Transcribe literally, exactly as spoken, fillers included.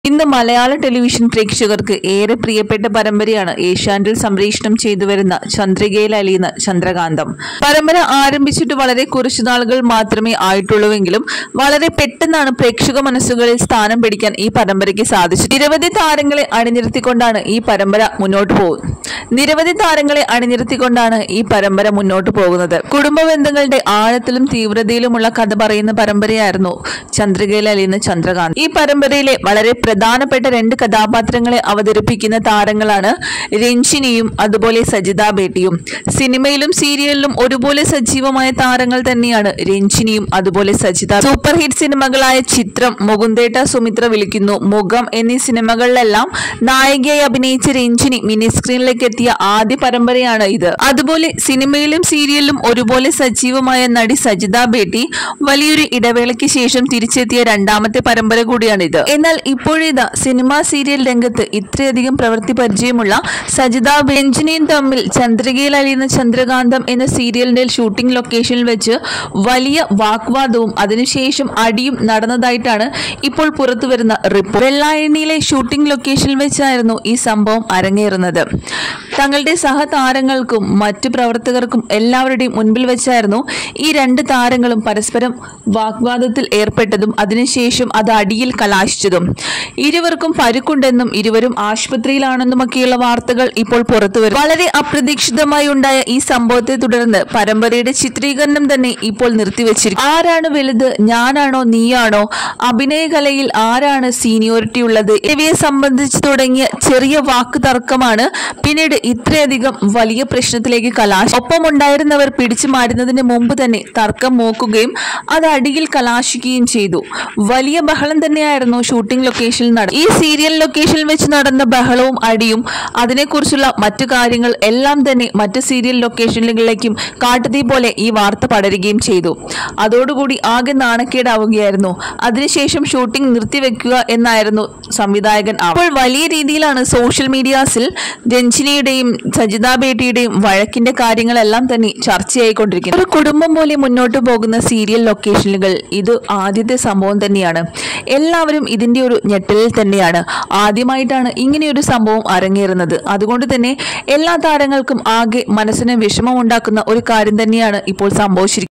ഇന്ന് മലയാള ടെലിവിഷൻ പ്രേക്ഷകർക്ക് ഏറെ പ്രിയപ്പെട്ട പരമ്പരയാണ് ഏഷ്യാനെറ്റിൽ സംപ്രേഷണം ചെയ്തുവരുന്ന ചന്ദ്രികയിൽ അലിയുന്ന ചന്ദ്രകാന്തം. പരമ്പര ആരംഭിച്ചിട്ട് വളരെ കുറച്ചു നാളുകൾ മാത്രമേ ആയിട്ടുള്ളൂവെങ്കിലും വളരെ പെട്ടെന്നാണ് പ്രേക്ഷക മനസ്സുകളിൽ സ്ഥാനം പിടിക്കാൻ ഈ പരമ്പരയ്ക്ക് സാധിച്ചത്. നിരവധി താരങ്ങളെ അണിനിരത്തിക്കൊണ്ടാണ് ഈ പരമ്പര മുന്നോട്ട് പോകുന്നത് നിരവധി താരങ്ങളെ അണിനിരത്തിക്കൊണ്ടാണ് ഈ പരമ്പര മുന്നോട്ട് പോകുന്നത്. കുടുംബ ബന്ധങ്ങളുടെ ആഴത്തിലും തീവ്രതയിലുമുള്ള കഥ പറയുന്ന പരമ്പരയായിരുന്നു ചന്ദ്രികയിൽ അലിയുന്ന ചന്ദ്രകാന്തം. ഈ പരമ്പരയിലെ വളരെ പ്രധാനപ്പെട്ട രണ്ട് കഥാപാത്രങ്ങളെ അവതരിപ്പിക്കുന്ന താരങ്ങളാണ് രഞ്ജിനിയും അതുപോലെ സജിത ബേട്ടിയും. സിനിമയിലും സീരിയലിലും ഒരുപോലെ സജീവമായ താരങ്ങൾ തന്നെയാണ് രഞ്ജിനിയും അതുപോലെ സജിത. സൂപ്പർ ഹിറ്റ് സിനിമകളായ ചിത്രം, മുകുന്ദേട്ട സുമിത്ര വിളിക്കുന്നു, മുഖം എന്നീ സിനിമകളിലെല്ലാം നായികയായി അഭിനയിച്ച രഞ്ജിനി മിനി സ്ക്രീനിലേക്ക് എത്തിയ ആദ്യ പരമ്പരയാണ് ഇത്. അതുപോലെ സിനിമയിലും സീരിയലിലും ഒരുപോലെ സജീവമായ നടി സജിത ബേട്ടി വലിയൊരു ഇടവേളയ്ക്ക് ശേഷം തിരിച്ചെത്തിയ രണ്ടാമത്തെ പരമ്പര കൂടിയാണിത്. എന്നാൽ ഇപ്പോഴിതാ സിനിമ സീരിയൽ രംഗത്ത് ഇത്രയധികം പ്രവൃത്തി പരിചയമുള്ള സജിത രഞ്ജിനിയും തമ്മിൽ ചന്ദ്രികയിൽ അലിയുന്ന ചന്ദ്രകാന്തം എന്ന സീരിയലിന്റെ ഷൂട്ടിംഗ് ലൊക്കേഷനിൽ വെച്ച് വലിയ വാഗ്വാദവും അതിനുശേഷം അടിയും നടന്നതായിട്ടാണ് ഇപ്പോൾ പുറത്തു വരുന്ന റിപ്പോർട്ട്. വെള്ളായണിയിലെ ഷൂട്ടിംഗ് ലൊക്കേഷനിൽ വെച്ചായിരുന്നു ഈ സംഭവം അരങ്ങേറുന്നത്. തങ്ങളുടെ സഹതാരങ്ങൾക്കും മറ്റു പ്രവർത്തകർക്കും എല്ലാവരുടെയും മുൻപിൽ വെച്ചായിരുന്നു ഈ രണ്ട് താരങ്ങളും പരസ്പരം വാഗ്വാദത്തിൽ ഏർപ്പെട്ടതും അതിനുശേഷം അത് അടിയിൽ കലാശിച്ചതും. ഇരുവർക്കും പരുക്കുണ്ടെന്നും ഇരുവരും ആശുപത്രിയിലാണെന്നുമൊക്കെയുള്ള വാർത്തകൾ ഇപ്പോൾ പുറത്തുവരും. വളരെ അപ്രതീക്ഷിതമായി ഉണ്ടായ ഈ സംഭവത്തെ തുടർന്ന് പരമ്പരയുടെ ചിത്രീകരണം തന്നെ ഇപ്പോൾ നിർത്തിവെച്ചിരിക്കും. ആരാണ് വലുത്, ഞാനാണോ നീയാണോ, അഭിനയകലയിൽ ആരാണ് സീനിയോറിറ്റി ഉള്ളത് എന്നിവയെ സംബന്ധിച്ച് തുടങ്ങിയ ചെറിയ വാക്ക് തർക്കമാണ് പിന്നീട് ഇത്രയധികം വലിയ പ്രശ്നത്തിലേക്ക് കലാശം. ഒപ്പമുണ്ടായിരുന്നവർ പിടിച്ചു മാറ്റുന്നതിന് മുമ്പ് തന്നെ തർക്കം മൂക്കുകയും അത് അടിയിൽ കലാശിക്കുകയും ചെയ്തു. വലിയ ബഹളം തന്നെയായിരുന്നു ഷൂട്ടിംഗ് ലൊക്കേഷനിൽ നടന്നത്. ഈ സീരിയൽ ലൊക്കേഷനിൽ വെച്ച് നടന്ന ബഹളവും അടിയും അതിനെക്കുറിച്ചുള്ള മറ്റു കാര്യങ്ങൾ എല്ലാം തന്നെ മറ്റു സീരിയൽ ലൊക്കേഷനുകളിലേക്കും കാട്ടുതീ പോലെ ഈ വാർത്ത പടരുകയും ചെയ്തു. അതോടുകൂടി ആകെ നാണക്കേടാവുകയായിരുന്നു. അതിനുശേഷം ഷൂട്ടിംഗ് നിർത്തിവെക്കുക എന്നായിരുന്നു സംവിധായകൻ. അപ്പോൾ വലിയ രീതിയിലാണ് സോഷ്യൽ മീഡിയാസിൽ രഞ്ജിനിയുടെയും സജിത ബേട്ടിയുടെയും വഴക്കിന്റെ കാര്യങ്ങളെല്ലാം തന്നെ ചർച്ചയായിക്കൊണ്ടിരിക്കുന്നത്. ഒരു കുടുംബം പോലെ മുന്നോട്ട് പോകുന്ന സീരിയൽ ലൊക്കേഷനുകൾ ഇത് ആദ്യത്തെ സംഭവം തന്നെയാണ്. എല്ലാവരും ഇതിന്റെ ഒരു ഞെട്ടലിൽ തന്നെയാണ്. ആദ്യമായിട്ടാണ് ഇങ്ങനെയൊരു സംഭവം അരങ്ങേറുന്നത്. അതുകൊണ്ട് തന്നെ എല്ലാ താരങ്ങൾക്കും ആകെ മനസ്സിന് വിഷമം ഉണ്ടാക്കുന്ന ഒരു കാര്യം തന്നെയാണ് ഇപ്പോൾ സംഭവിച്ചിരിക്കുന്നത്.